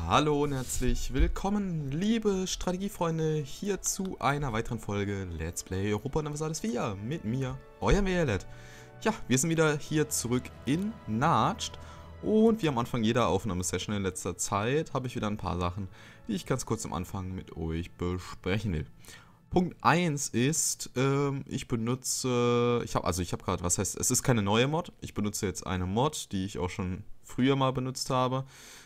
Hallo und herzlich willkommen, liebe Strategiefreunde, hier zu einer weiteren Folge Let's Play Europa Universalis 4 mit mir, euer Meerlet. Ja, wir sind wieder hier zurück in Nacht und wie am Anfang jeder Aufnahmesession in letzter Zeit habe ich wieder ein paar Sachen, die ich ganz kurz am Anfang mit euch besprechen will. Punkt 1 ist, ich benutze, ich habe gerade, was heißt, es ist keine neue Mod, ich benutze jetzt eine Mod, die ich auch schon früher mal benutzt habe.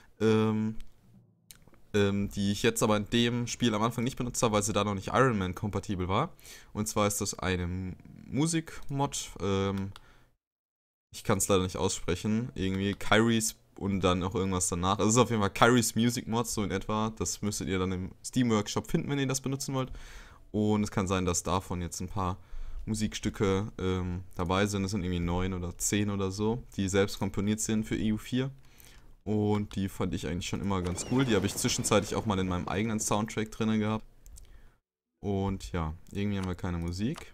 Die ich jetzt aber in dem Spiel am Anfang nicht benutzt habe, weil sie da noch nicht Iron Man kompatibel war. Und zwar ist das eine Musik-Mod. Ich kann es leider nicht aussprechen. Irgendwie Kyrie's und dann auch irgendwas danach. Also es ist auf jeden Fall Kyrie's Music Mod, so in etwa. Das müsstet ihr dann im Steam Workshop finden, wenn ihr das benutzen wollt. Und es kann sein, dass davon jetzt ein paar Musikstücke dabei sind. Es sind irgendwie 9 oder 10 oder so, die selbst komponiert sind für EU4. Und die fand ich eigentlich schon immer ganz cool. Die habe ich zwischenzeitlich auch mal in meinem eigenen Soundtrack drin gehabt. Und ja, irgendwie haben wir keine Musik.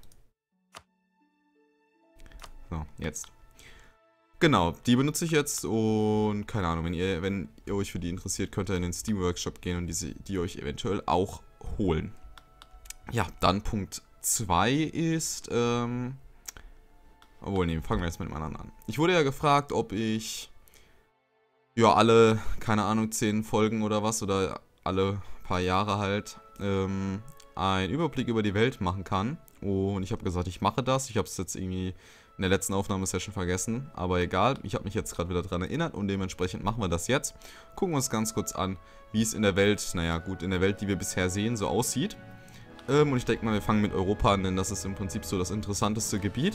So, jetzt. Genau, die benutze ich jetzt und keine Ahnung, wenn ihr euch für die interessiert, könnt ihr in den Steam Workshop gehen und die euch eventuell auch holen. Ja, dann Punkt 2 ist, obwohl, nee, fangen wir jetzt mit dem anderen an. Ich wurde ja gefragt, ob ich ja, alle, keine Ahnung, 10 Folgen oder was, oder alle paar Jahre halt, einen Überblick über die Welt machen kann. Und ich habe gesagt, ich mache das. Ich habe es jetzt irgendwie in der letzten Aufnahmesession vergessen, aber egal. Ich habe mich jetzt gerade wieder dran erinnert und dementsprechend machen wir das jetzt. Gucken wir uns ganz kurz an, wie es in der Welt, naja gut, in der Welt, die wir bisher sehen, so aussieht. Und ich denke mal, wir fangen mit Europa an, denn das ist im Prinzip so das interessanteste Gebiet.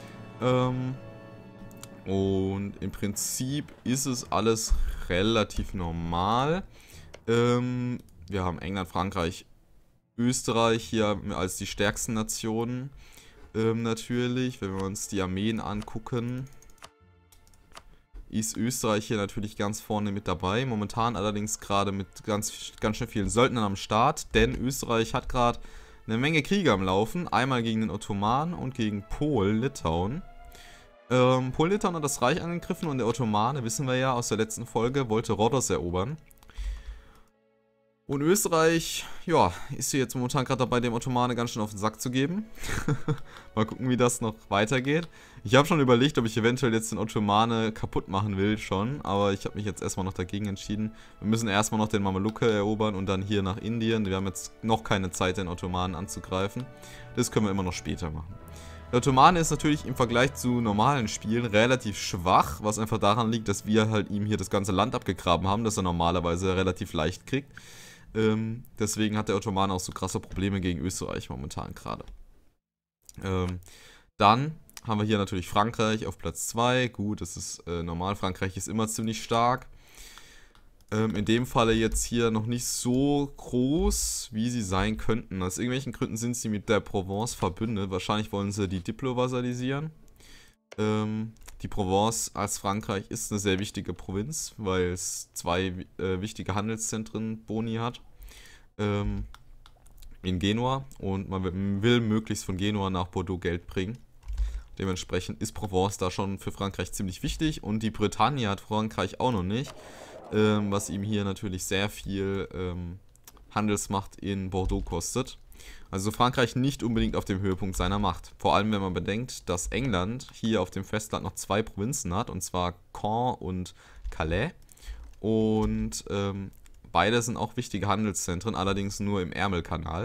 Und im Prinzip ist es alles relativ normal. Wir haben England, Frankreich, Österreich hier als die stärksten Nationen. Natürlich, wenn wir uns die Armeen angucken, ist Österreich hier natürlich ganz vorne mit dabei. Momentan allerdings gerade mit ganz schön vielen Söldnern am Start, denn Österreich hat gerade eine Menge Kriege am Laufen. Einmal gegen den Ottomanen und gegen Polen, Litauen. Polen-Litauen hat das Reich angegriffen und der Ottomane, wissen wir ja aus der letzten Folge, wollte Rhodos erobern. Und Österreich, ja, ist hier jetzt momentan gerade dabei, dem Ottomane ganz schön auf den Sack zu geben. Mal gucken, wie das noch weitergeht. Ich habe schon überlegt, ob ich eventuell jetzt den Ottomane kaputt machen will schon, aber ich habe mich jetzt erstmal noch dagegen entschieden. Wir müssen erstmal noch den Mameluke erobern und dann hier nach Indien. Wir haben jetzt noch keine Zeit, den Ottomanen anzugreifen. Das können wir immer noch später machen. Der Ottomane ist natürlich im Vergleich zu normalen Spielen relativ schwach, was einfach daran liegt, dass wir halt ihm hier das ganze Land abgegraben haben, das er normalerweise relativ leicht kriegt. Deswegen hat der Ottomane auch so krasse Probleme gegen Österreich momentan gerade. Dann haben wir hier natürlich Frankreich auf Platz 2. Gut, das ist normal, Frankreich ist immer ziemlich stark. In dem Falle jetzt hier noch nicht so groß, wie sie sein könnten. Aus irgendwelchen Gründen sind sie mit der Provence verbündet. Wahrscheinlich wollen sie die Diplo vasalisieren. Die Provence als Frankreich ist eine sehr wichtige Provinz, weil es 2 wichtige Handelszentren Boni hat. In Genua. Und man will möglichst von Genua nach Bordeaux Geld bringen. Dementsprechend ist Provence da schon für Frankreich ziemlich wichtig. Und die Bretagne hat Frankreich auch noch nicht. Was ihm hier natürlich sehr viel Handelsmacht in Bordeaux kostet. Also Frankreich nicht unbedingt auf dem Höhepunkt seiner Macht. Vor allem, wenn man bedenkt, dass England hier auf dem Festland noch 2 Provinzen hat, und zwar Caen und Calais. Und beide sind auch wichtige Handelszentren, allerdings nur im Ärmelkanal.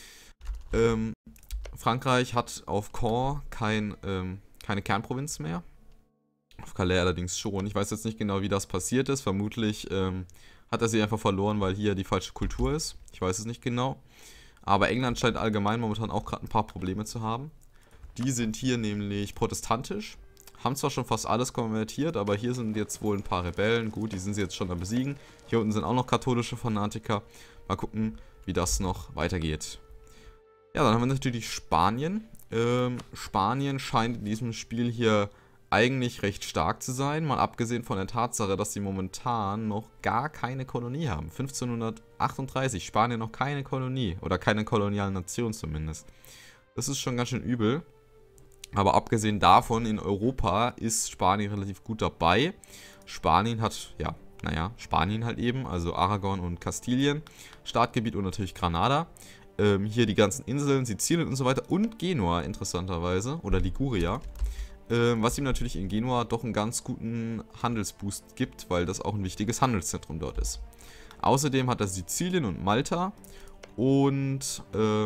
Frankreich hat auf Caen keine Kernprovinz mehr. Auf Calais allerdings schon. Ich weiß jetzt nicht genau, wie das passiert ist. Vermutlich hat er sie einfach verloren, weil hier die falsche Kultur ist. Ich weiß es nicht genau. Aber England scheint allgemein momentan auch gerade ein paar Probleme zu haben. Die sind hier nämlich protestantisch. Haben zwar schon fast alles konvertiert, aber hier sind jetzt wohl ein paar Rebellen. Gut, die sind sie jetzt schon am Besiegen. Hier unten sind auch noch katholische Fanatiker. Mal gucken, wie das noch weitergeht. Ja, dann haben wir natürlich Spanien. Spanien scheint in diesem Spiel hier eigentlich recht stark zu sein, mal abgesehen von der Tatsache, dass sie momentan noch gar keine Kolonie haben. 1538, Spanien noch keine Kolonie, oder keine koloniale Nation zumindest. Das ist schon ganz schön übel. Aber abgesehen davon, in Europa ist Spanien relativ gut dabei. Spanien hat, ja, naja, Spanien halt eben, also Aragon und Kastilien, Startgebiet und natürlich Granada. Hier die ganzen Inseln, Sizilien und so weiter und Genua interessanterweise, oder Liguria. Was ihm natürlich in Genua doch einen ganz guten Handelsboost gibt, weil das auch ein wichtiges Handelszentrum dort ist. Außerdem hat er Sizilien und Malta und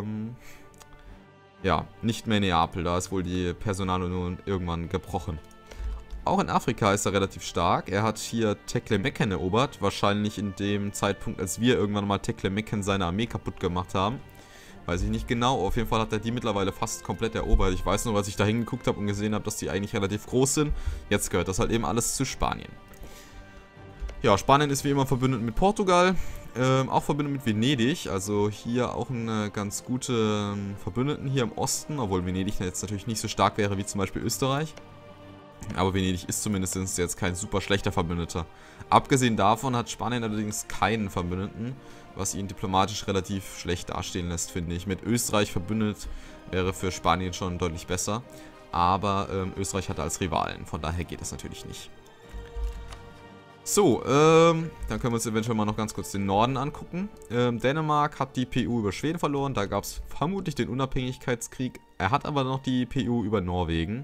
ja, nicht mehr Neapel, da ist wohl die Personalunion irgendwann gebrochen. Auch in Afrika ist er relativ stark. Er hat hier Teklemekken erobert, wahrscheinlich in dem Zeitpunkt, als wir irgendwann mal Teklemekken seine Armee kaputt gemacht haben. Weiß ich nicht genau, auf jeden Fall hat er die mittlerweile fast komplett erobert. Ich weiß nur, als ich da hingeguckt habe und gesehen habe, dass die eigentlich relativ groß sind. Jetzt gehört das halt eben alles zu Spanien. Ja, Spanien ist wie immer verbündet mit Portugal, auch verbündet mit Venedig, also hier auch eine ganz gute Verbündeten hier im Osten, obwohl Venedig jetzt natürlich nicht so stark wäre wie zum Beispiel Österreich. Aber Venedig ist zumindest jetzt kein super schlechter Verbündeter. Abgesehen davon hat Spanien allerdings keinen Verbündeten, was ihn diplomatisch relativ schlecht dastehen lässt, finde ich. Mit Österreich verbündet wäre für Spanien schon deutlich besser, aber Österreich hat er als Rivalen, von daher geht das natürlich nicht. So, dann können wir uns eventuell mal noch ganz kurz den Norden angucken. Dänemark hat die PU über Schweden verloren, da gab es vermutlich den Unabhängigkeitskrieg. Er hat aber noch die PU über Norwegen.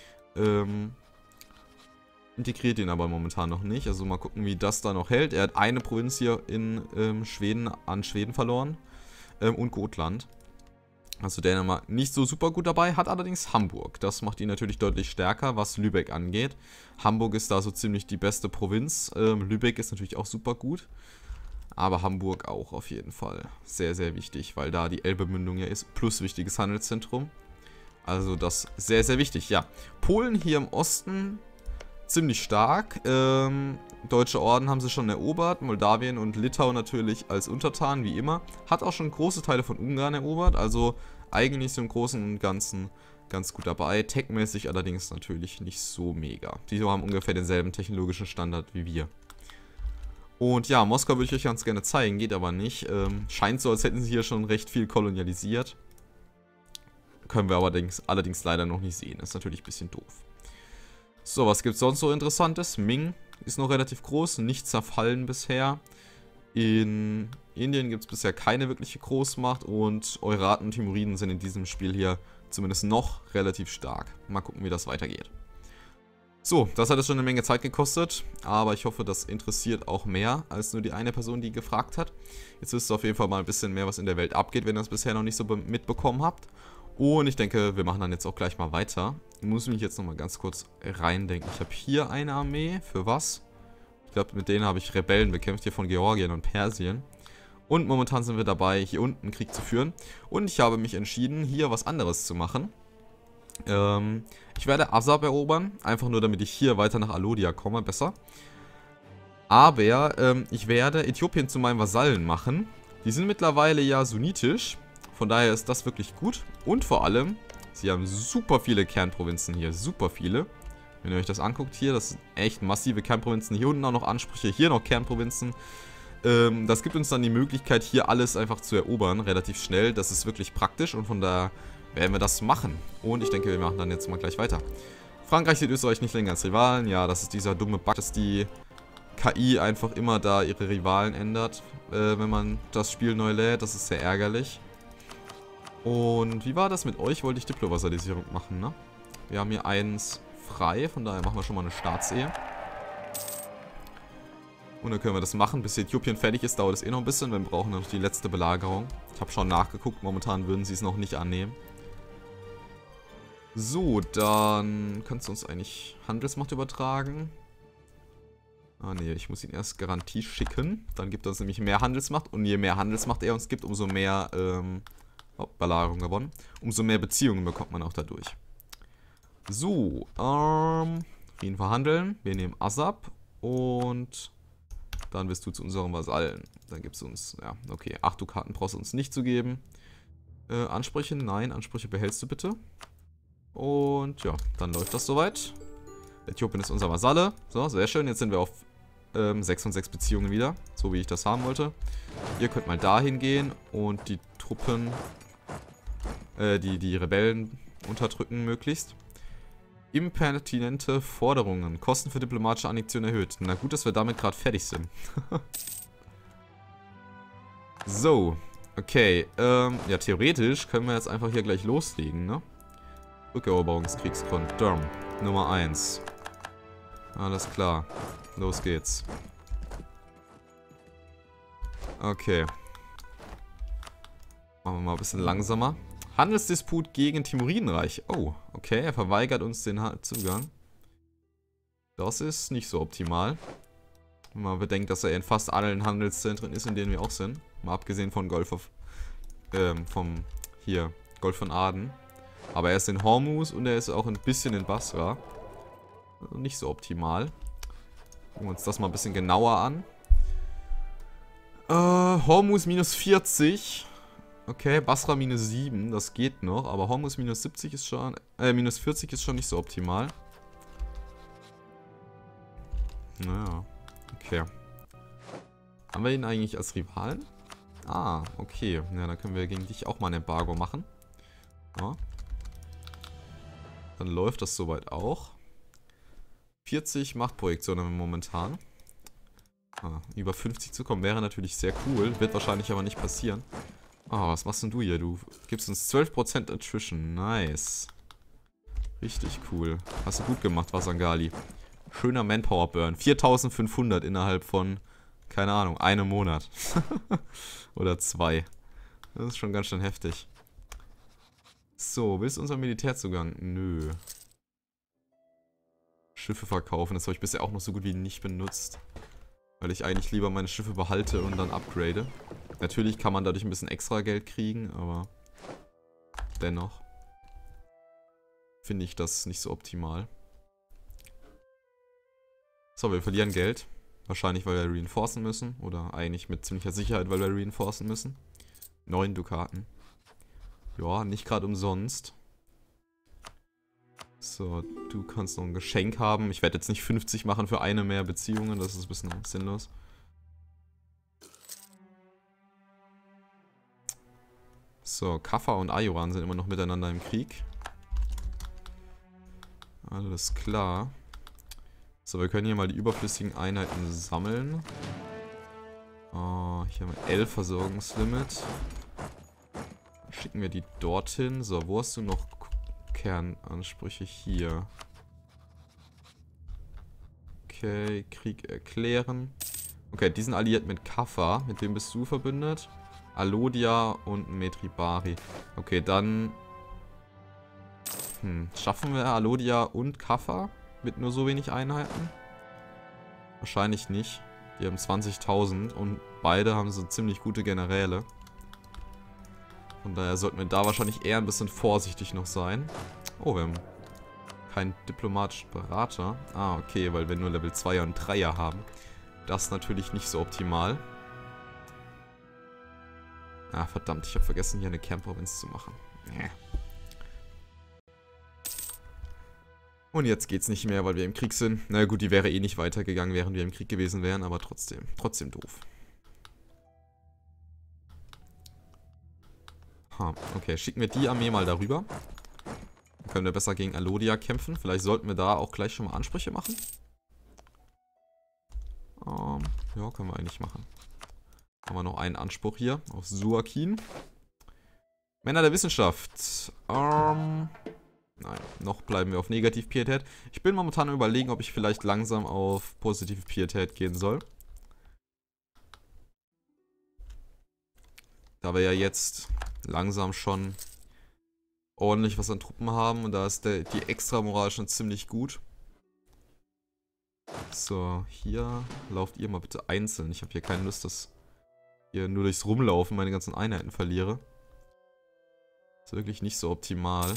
Integriert ihn aber momentan noch nicht, also mal gucken, wie das da noch hält. Er hat eine Provinz hier in Schweden an Schweden verloren und Gotland. Also Dänemark nicht so super gut dabei, hat allerdings Hamburg. Das macht ihn natürlich deutlich stärker, was Lübeck angeht. Hamburg ist da so ziemlich die beste Provinz. Lübeck ist natürlich auch super gut. Aber Hamburg auch auf jeden Fall sehr, sehr wichtig, weil da die Elbemündung ja ist. Plus wichtiges Handelszentrum. Also das sehr, sehr wichtig, ja. Polen hier im Osten ziemlich stark. Deutsche Orden haben sie schon erobert. Moldawien und Litauen natürlich als Untertanen, wie immer. Hat auch schon große Teile von Ungarn erobert. Also eigentlich so im Großen und Ganzen ganz gut dabei. Tech-mäßig allerdings natürlich nicht so mega. Die haben ungefähr denselben technologischen Standard wie wir. Und ja, Moskau würde ich euch ganz gerne zeigen, geht aber nicht. Scheint so, als hätten sie hier schon recht viel kolonialisiert. Können wir aber allerdings leider noch nicht sehen. Ist natürlich ein bisschen doof. So, was gibt es sonst so Interessantes? Ming ist noch relativ groß, nicht zerfallen bisher. In Indien gibt es bisher keine wirkliche Großmacht und Euraten und Timuriden sind in diesem Spiel hier zumindest noch relativ stark. Mal gucken, wie das weitergeht. So, das hat jetzt schon eine Menge Zeit gekostet, aber ich hoffe, das interessiert auch mehr als nur die eine Person, die gefragt hat. Jetzt wisst ihr auf jeden Fall mal ein bisschen mehr, was in der Welt abgeht, wenn ihr das bisher noch nicht so mitbekommen habt. Und ich denke, wir machen dann jetzt auch gleich mal weiter. Ich muss mich jetzt nochmal ganz kurz reindenken. Ich habe hier eine Armee. Für was? Ich glaube, mit denen habe ich Rebellen bekämpft, hier von Georgien und Persien. Und momentan sind wir dabei, hier unten einen Krieg zu führen. Und ich habe mich entschieden, hier was anderes zu machen. Ich werde Assab erobern. Einfach nur, damit ich hier weiter nach Alodia komme, besser. Aber ich werde Äthiopien zu meinen Vasallen machen. Die sind mittlerweile ja sunnitisch. Von daher ist das wirklich gut. Und vor allem, sie haben super viele Kernprovinzen hier. Super viele. Wenn ihr euch das anguckt hier, das sind echt massive Kernprovinzen. Hier unten auch noch Ansprüche, hier noch Kernprovinzen. Das gibt uns dann die Möglichkeit, hier alles einfach zu erobern, relativ schnell. Das ist wirklich praktisch und von daher werden wir das machen. Und ich denke, wir machen dann jetzt mal gleich weiter. Frankreich sieht Österreich nicht länger als Rivalen. Ja, das ist dieser dumme Bug, dass die KI einfach immer da ihre Rivalen ändert, wenn man das Spiel neu lädt. Das ist sehr ärgerlich. Und wie war das mit euch? Wollte ich Diplo-Vasalisierung machen, ne? Wir haben hier eins frei, von daher machen wir schon mal eine Staatsehe. Und dann können wir das machen. Bis Äthiopien fertig ist, dauert es eh noch ein bisschen. Wir brauchen noch die letzte Belagerung. Ich habe schon nachgeguckt, momentan würden sie es noch nicht annehmen. So, dann kannst du uns eigentlich Handelsmacht übertragen. Ah ne, ich muss ihn erst Garantie schicken. Dann gibt er uns nämlich mehr Handelsmacht. Und je mehr Handelsmacht er uns gibt, umso mehr Belagerung gewonnen. Umso mehr Beziehungen bekommt man auch dadurch. So, Frieden verhandeln. Wir nehmen Assab und dann bist du zu unserem Vasallen. Dann gibt es uns, ja, okay, 8 Dukaten brauchst du uns nicht zu geben. Ansprüche? Nein, Ansprüche behältst du bitte. Und ja, dann läuft das soweit. Äthiopien ist unser Vasalle. So, sehr schön. Jetzt sind wir auf 6 von 6 Beziehungen wieder. So wie ich das haben wollte. Ihr könnt mal dahin gehen und die Truppen, die Rebellen unterdrücken möglichst. Impertinente Forderungen. Kosten für diplomatische Annexion erhöht. Na gut, dass wir damit gerade fertig sind. So. Okay. Ja, theoretisch können wir jetzt einfach hier gleich loslegen, ne? Rückeroberungskriegskont. Nummer 1. Alles klar. Los geht's. Okay. Machen wir mal ein bisschen langsamer. Handelsdisput gegen Timuridenreich. Oh, okay. Er verweigert uns den Zugang. Das ist nicht so optimal. Wenn man bedenkt, dass er in fast allen Handelszentren ist, in denen wir auch sind. Mal abgesehen von Golf von Aden. Aber er ist in Hormuz und er ist auch ein bisschen in Basra. Also nicht so optimal. Gucken wir uns das mal ein bisschen genauer an. Hormuz minus 40. Okay, Basra minus 7, das geht noch. Aber Hormuz minus 70 ist schon, minus 40 ist schon nicht so optimal. Naja, okay. Haben wir ihn eigentlich als Rivalen? Ah, okay. Ja, dann können wir gegen dich auch mal ein Embargo machen. Ja. Dann läuft das soweit auch. 40 Machtprojektionen haben wir momentan. Über 50 zu kommen wäre natürlich sehr cool. Wird wahrscheinlich aber nicht passieren. Was machst denn du hier? Du gibst uns 12% Attrition. Nice. Richtig cool. Hast du gut gemacht, Wasangali. Schöner Manpower-Burn. 4500 innerhalb von, keine Ahnung, einem Monat. Oder 2. Das ist schon ganz schön heftig. So, willst du unseren Militärzugang? Nö. Schiffe verkaufen. Das habe ich bisher auch noch so gut wie nicht benutzt. Weil ich eigentlich lieber meine Schiffe behalte und dann upgrade. Natürlich kann man dadurch ein bisschen extra Geld kriegen, aber dennoch finde ich das nicht so optimal. So, wir verlieren Geld. Wahrscheinlich, weil wir reinforcen müssen. Oder eigentlich mit ziemlicher Sicherheit, weil wir reinforcen müssen. 9 Dukaten. Ja, nicht gerade umsonst. So, du kannst noch ein Geschenk haben. Ich werde jetzt nicht 50 machen für eine mehr Beziehungen. Das ist ein bisschen sinnlos. So, Kaffa und Ajuran sind immer noch miteinander im Krieg. Alles klar. So, wir können hier mal die überflüssigen Einheiten sammeln. Hier haben wir 11 Versorgungslimit. Schicken wir die dorthin. So, wo hast du noch Kernansprüche? Hier. Okay, Krieg erklären. Okay, die sind alliiert mit Kaffa. Mit wem bist du verbündet? Alodia und Metribari. Okay, dann schaffen wir Alodia und Kaffa mit nur so wenig Einheiten? Wahrscheinlich nicht. Die haben 20.000 und beide haben so ziemlich gute Generäle. Von daher sollten wir da wahrscheinlich eher ein bisschen vorsichtig noch sein. Oh, wir haben keinen diplomatischen Berater. Ah, okay, weil wir nur Level 2er und 3er haben. Das ist natürlich nicht so optimal. Ah, verdammt, ich habe vergessen, hier eine Kernprovinz zu machen. Und jetzt geht's nicht mehr, weil wir im Krieg sind. Na gut, die wäre eh nicht weitergegangen, während wir im Krieg gewesen wären, aber trotzdem doof. Okay, schicken wir die Armee mal darüber. Dann können wir besser gegen Alodia kämpfen. Vielleicht sollten wir da auch gleich schon mal Ansprüche machen. Ja, können wir eigentlich machen. Haben wir noch einen Anspruch hier auf Suakin. Männer der Wissenschaft. Nein, noch bleiben wir auf Negativ-Pietät. Ich bin momentan am Überlegen, ob ich vielleicht langsam auf positive Pietät gehen soll. Da wir ja jetzt langsam schon ordentlich was an Truppen haben und da ist die Extra-Moral schon ziemlich gut. So, hier lauft ihr mal bitte einzeln. Ich habe hier keine Lust, dass hier nur durchs Rumlaufen meine ganzen Einheiten verliere. Ist wirklich nicht so optimal,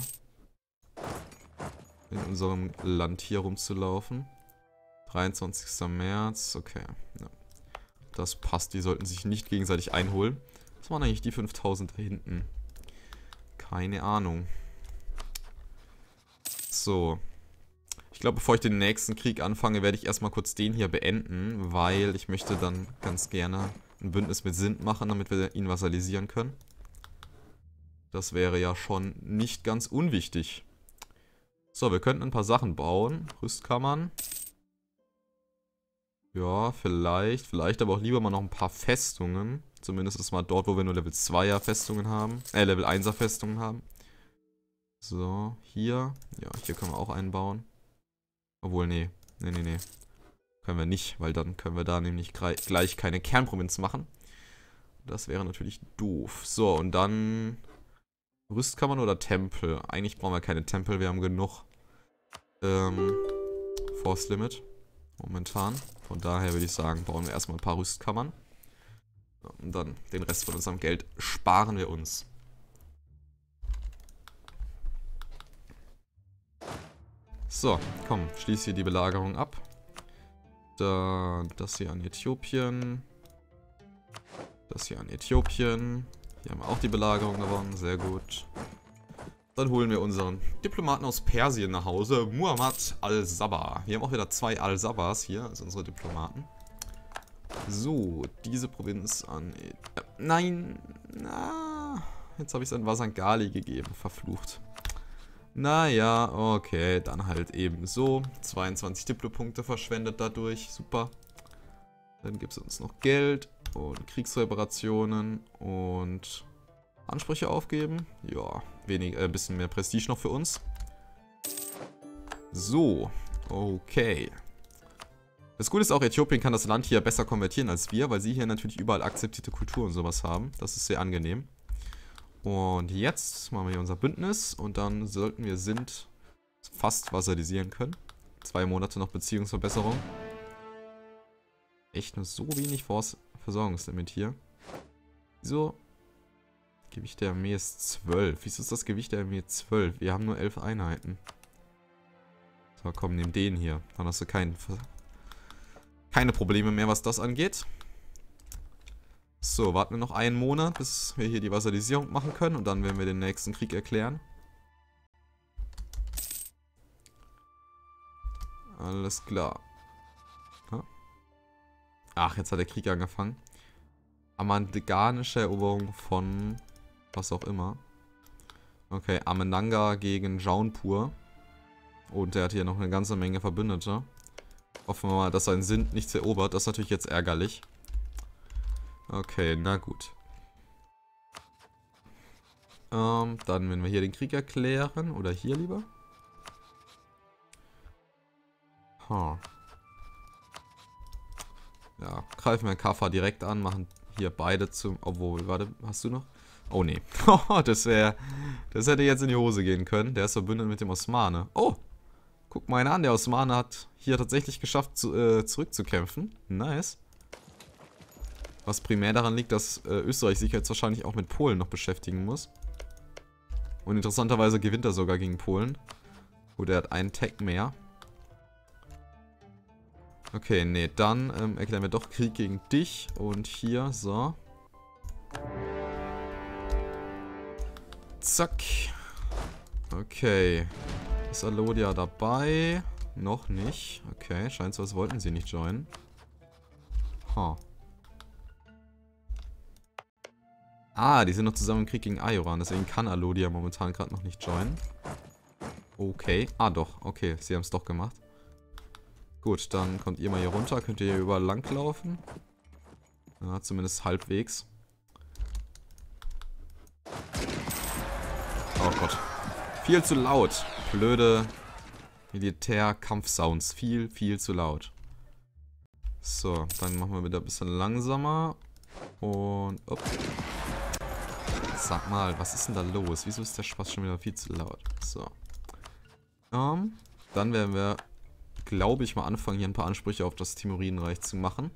in unserem Land hier rumzulaufen. 23. März, okay. Ja. Das passt, die sollten sich nicht gegenseitig einholen. Was waren eigentlich die 5000 da hinten? Keine Ahnung. So. Ich glaube, bevor ich den nächsten Krieg anfange, werde ich erstmal kurz den hier beenden, weil ich möchte dann ganz gerne ein Bündnis mit Sindh machen, damit wir ihn vassalisieren können. Das wäre ja schon nicht ganz unwichtig. So, wir könnten ein paar Sachen bauen. Rüstkammern. Ja, vielleicht. Vielleicht aber auch lieber mal noch ein paar Festungen. Zumindest ist mal dort, wo wir nur Level 2er Festungen haben. Level 1er Festungen haben. So, hier. Ja, hier können wir auch einbauen. Obwohl, nee. Nee. Können wir nicht, weil dann können wir da nämlich gleich keine Kernprovinz machen. Das wäre natürlich doof. So, und dann Rüstkammern oder Tempel? Eigentlich brauchen wir keine Tempel, wir haben genug Force Limit momentan. Von daher würde ich sagen, bauen wir erstmal ein paar Rüstkammern. Und dann den Rest von unserem Geld sparen wir uns. So, komm, schließe hier die Belagerung ab. Dann das hier an Äthiopien. Das hier an Äthiopien. Hier haben wir auch die Belagerung gewonnen, sehr gut. Dann holen wir unseren Diplomaten aus Persien nach Hause, Muhammad al-Sabah. Wir haben auch wieder 2 al-Sabahs hier, also unsere Diplomaten. So, diese Provinz an... nein! Jetzt habe ich es an Vasangali gegeben, verflucht. Naja, okay, dann halt eben so. 22 Diplopunkte verschwendet dadurch, super. Dann gibt es uns noch Geld und Kriegsreparationen und Ansprüche aufgeben. Ja, ein bisschen mehr Prestige noch für uns. So, okay. Das Gute ist auch, Äthiopien kann das Land hier besser konvertieren als wir, weil sie hier natürlich überall akzeptierte Kultur und sowas haben. Das ist sehr angenehm. Und jetzt machen wir hier unser Bündnis und dann sollten wir Sindh fast vasalisieren können. 2 Monate noch Beziehungsverbesserung. Echt nur so wenig Versorgungslimit hier. Wieso? Gewicht der Armee ist 12. Wieso ist das Gewicht der Armee 12? Wir haben nur 11 Einheiten. So, komm, nimm den hier. Dann hast du keine Probleme mehr, was das angeht. So, warten wir noch einen Monat, bis wir hier die Vassalisierung machen können. Und dann werden wir den nächsten Krieg erklären. Alles klar. Ach, jetzt hat der Krieg angefangen. Amandaganische Eroberung von... was auch immer. Okay, Amenanga gegen Jaunpur. Und der hat hier noch eine ganze Menge Verbündete. Hoffen wir mal, dass sein Sindh nichts erobert. Das ist natürlich jetzt ärgerlich. Okay, na gut. Dann werden wir hier den Krieg erklären. Oder hier lieber. Ja, greifen wir Kaffa direkt an, machen hier beide zum... Obwohl, warte, hast du noch? Oh, nee. Das hätte jetzt in die Hose gehen können. Der ist verbündet mit dem Osmane. Oh! Guck mal einen an, der Osmane hat hier tatsächlich geschafft, zurückzukämpfen. Nice. Was primär daran liegt, dass Österreich sich jetzt wahrscheinlich auch mit Polen noch beschäftigen muss. Und interessanterweise gewinnt er sogar gegen Polen. Gut, er hat einen Tag mehr. Okay, nee, dann erklären wir doch Krieg gegen dich. Und hier, so. Zack. Okay. Ist Alodia dabei? Noch nicht. Okay, scheint so, als wollten sie nicht joinen. Ah, die sind noch zusammen im Krieg gegen Ajoran. Deswegen kann Alodia momentan gerade noch nicht joinen. Okay. Ah, doch. Okay, sie haben es doch gemacht. Gut, dann kommt ihr mal hier runter. Könnt ihr hier überall langlaufen. Ja, zumindest halbwegs. Oh Gott. Viel zu laut. Blöde Militär-Kampf-Sounds. Viel zu laut. So, dann machen wir wieder ein bisschen langsamer. Und... Upp. Sag mal, was ist denn da los? Wieso ist der Spaß schon wieder viel zu laut? So. Dann werden wir, glaube ich, mal anfangen, hier ein paar Ansprüche auf das Timuridenreich zu machen.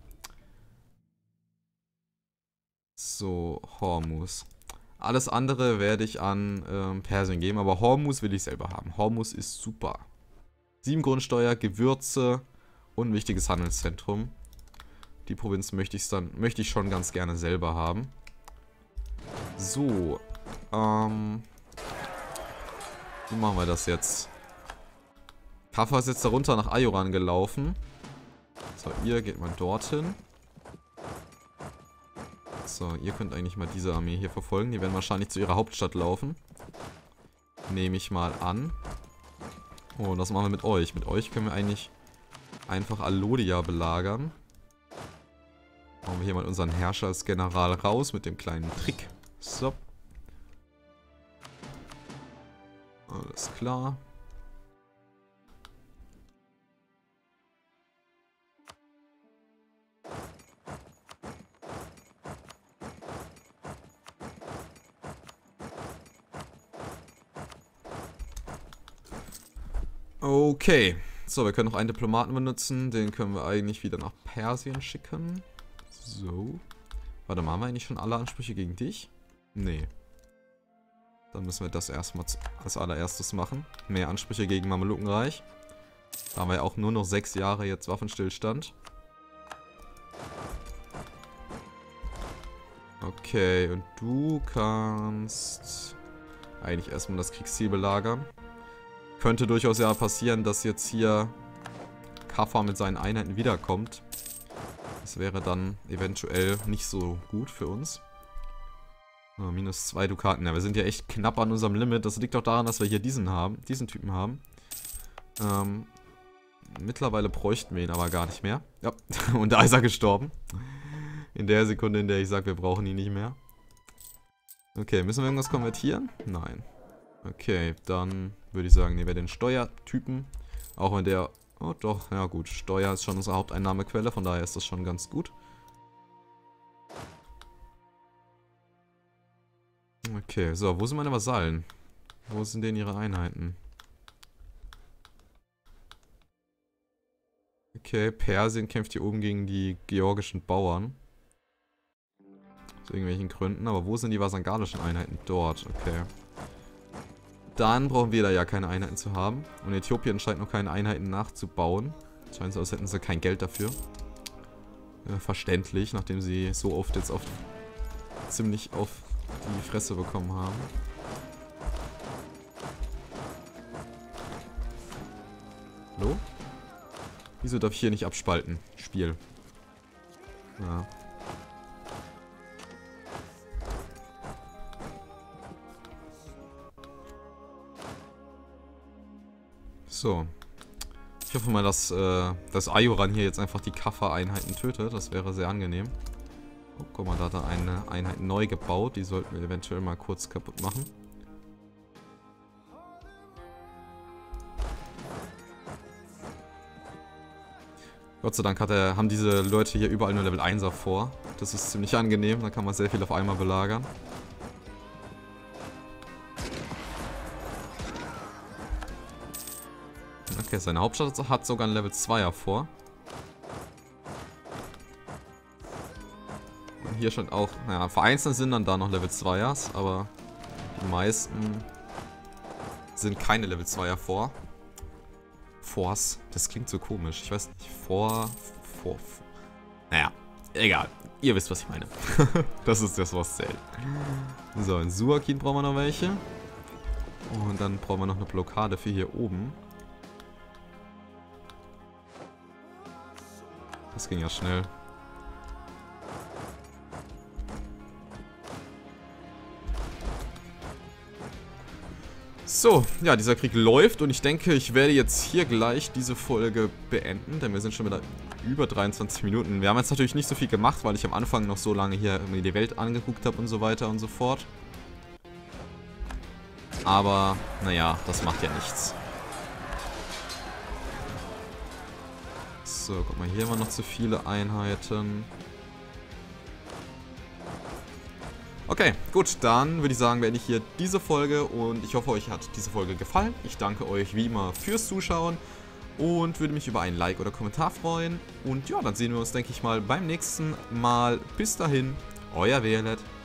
So, Hormuz. Alles andere werde ich an Persien geben, aber Hormuz will ich selber haben. Hormuz ist super. 7 Grundsteuer, Gewürze und ein wichtiges Handelszentrum. Die Provinz möchte ich schon ganz gerne selber haben. So, wie machen wir das jetzt? Kaffa ist jetzt darunter nach Ajoran gelaufen. So, ihr geht mal dorthin. So, ihr könnt eigentlich mal diese Armee hier verfolgen. Die werden wahrscheinlich zu ihrer Hauptstadt laufen. Nehme ich mal an. Oh, das machen wir mit euch. Mit euch können wir eigentlich einfach Alodia belagern. Machen wir hier mal unseren Herrscher als General raus mit dem kleinen Trick. So. Alles klar. Okay. So, wir können noch einen Diplomaten benutzen. Den können wir eigentlich wieder nach Persien schicken. So. Warte mal, haben wir eigentlich schon alle Ansprüche gegen dich? Nee. Dann müssen wir das erstmal als allererstes machen. Mehr Ansprüche gegen Mamelukenreich. Da haben wir ja auch nur noch 6 Jahre jetzt Waffenstillstand. Okay, und du kannst eigentlich erstmal das Kriegsziel belagern. Könnte durchaus ja passieren, dass jetzt hier Kaffa mit seinen Einheiten wiederkommt. Das wäre dann eventuell nicht so gut für uns. Minus 2 Dukaten. Ja, wir sind ja echt knapp an unserem Limit. Das liegt auch daran, dass wir hier diesen Typen haben. Mittlerweile bräuchten wir ihn aber gar nicht mehr. Ja, und da ist er gestorben. In der Sekunde, in der ich sage, wir brauchen ihn nicht mehr. Okay, müssen wir irgendwas konvertieren? Nein. Okay, dann würde ich sagen, nehmen wir den Steuertypen. Auch wenn der... Oh doch, ja gut. Steuer ist schon unsere Haupteinnahmequelle, von daher ist das schon ganz gut. Okay, so, wo sind meine Vasallen? Wo sind denn ihre Einheiten? Okay, Persien kämpft hier oben gegen die georgischen Bauern. Aus irgendwelchen Gründen, aber wo sind die vasangalischen Einheiten? Dort, okay. Dann brauchen wir da ja keine Einheiten zu haben. Und Äthiopien scheint noch keine Einheiten nachzubauen. Scheint so, als hätten sie kein Geld dafür. Verständlich, nachdem sie so oft jetzt ziemlich auf die Fresse bekommen haben. Hallo? Wieso darf ich hier nicht abspalten? Spiel. Ja. So. Ich hoffe mal, dass Ayoran hier jetzt einfach die Kaffa-Einheiten tötet. Das wäre sehr angenehm. Oh, guck mal, da hat er eine Einheit neu gebaut. Die sollten wir eventuell mal kurz kaputt machen. Gott sei Dank haben diese Leute hier überall nur Level 1er vor. Das ist ziemlich angenehm. Da kann man sehr viel auf einmal belagern. Okay, seine Hauptstadt hat sogar ein Level 2er vor. Und hier scheint auch, naja, vereinzelt sind dann da noch Level 2ers, aber die meisten sind keine Level 2er vor. Force, das klingt so komisch. Ich weiß nicht, naja, egal. Ihr wisst, was ich meine. Das ist das, was zählt. So, in Suakin brauchen wir noch welche. Und dann brauchen wir noch eine Blockade für hier oben. Das ging ja schnell. So, ja, dieser Krieg läuft und ich denke, ich werde jetzt hier gleich diese Folge beenden, denn wir sind schon wieder über 23 Minuten. Wir haben jetzt natürlich nicht so viel gemacht, weil ich am Anfang noch so lange hier mir die Welt angeguckt habe und so weiter und so fort. Aber, naja, das macht ja nichts. So, guck mal, hier haben wir noch zu viele Einheiten. Okay, gut, dann würde ich sagen, beende ich hier diese Folge und ich hoffe, euch hat diese Folge gefallen. Ich danke euch wie immer fürs Zuschauen und würde mich über ein Like oder Kommentar freuen. Und ja, dann sehen wir uns, denke ich mal, beim nächsten Mal. Bis dahin, euer Violet.